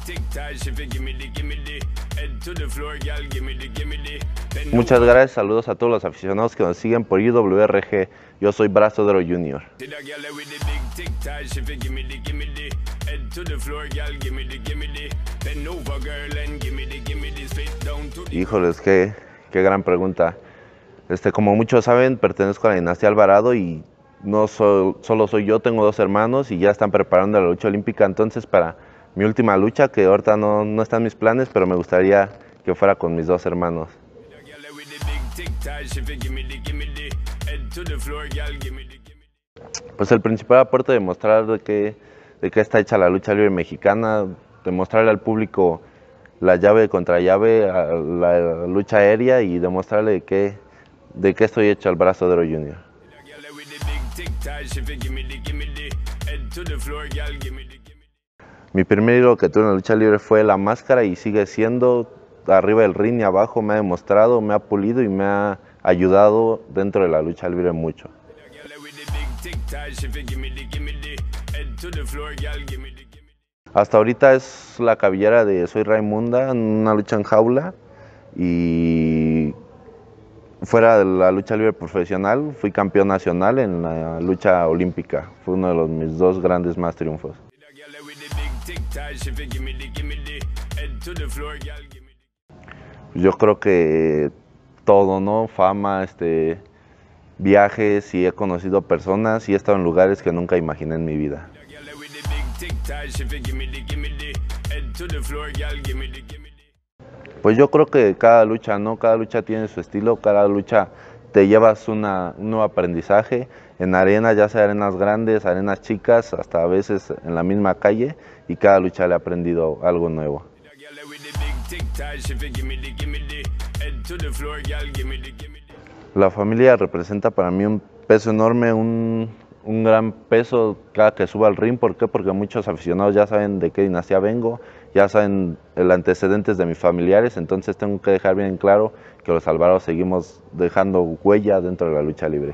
Muchas gracias, saludos a todos los aficionados que nos siguen por IWRG. Yo soy Brazo de Oro Jr. Híjoles, qué gran pregunta. Como muchos saben, pertenezco a la dinastía Alvarado y no solo soy yo, tengo dos hermanos y ya están preparando la lucha olímpica. Entonces, para mi última lucha, que ahorita no está en mis planes, pero me gustaría que fuera con mis dos hermanos. Pues el principal aporte de mostrar de qué está hecha la lucha libre mexicana, demostrarle al público la llave contra llave, la lucha aérea y demostrarle de qué estoy hecho al Brazo de Oro Jr. Mi primer ídolo que tuve en la lucha libre fue La Máscara y sigue siendo arriba del ring y abajo. Me ha demostrado, me ha pulido y me ha ayudado dentro de la lucha libre mucho. Hasta ahorita es la cabellera de Soy Raimunda, una lucha en jaula, y fuera de la lucha libre profesional fui campeón nacional en la lucha olímpica. Fue uno de mis dos grandes más triunfos. Yo creo que todo, ¿no? Fama, viajes, y he conocido personas y he estado en lugares que nunca imaginé en mi vida. Pues yo creo que cada lucha, ¿no? Cada lucha tiene su estilo, cada lucha te llevas un nuevo aprendizaje en arena, ya sea arenas grandes, arenas chicas, hasta a veces en la misma calle, y cada lucha le he aprendido algo nuevo. La familia representa para mí un peso enorme, un gran peso cada que subo al ring. ¿Por qué? Porque muchos aficionados ya saben de qué dinastía vengo, ya saben el antecedentes de mis familiares, entonces tengo que dejar bien claro que los Alvarados seguimos dejando huella dentro de la lucha libre.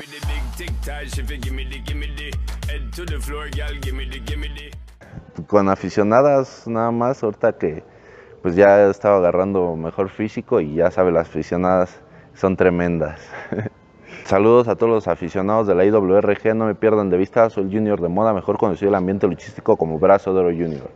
Con aficionadas nada más, ahorita que pues ya he estado agarrando mejor físico y ya sabe, las aficionadas son tremendas. Saludos a todos los aficionados de la IWRG, no me pierdan de vista, soy el Junior de Moda, mejor conocido en el ambiente luchístico como Brazo de Oro Jr.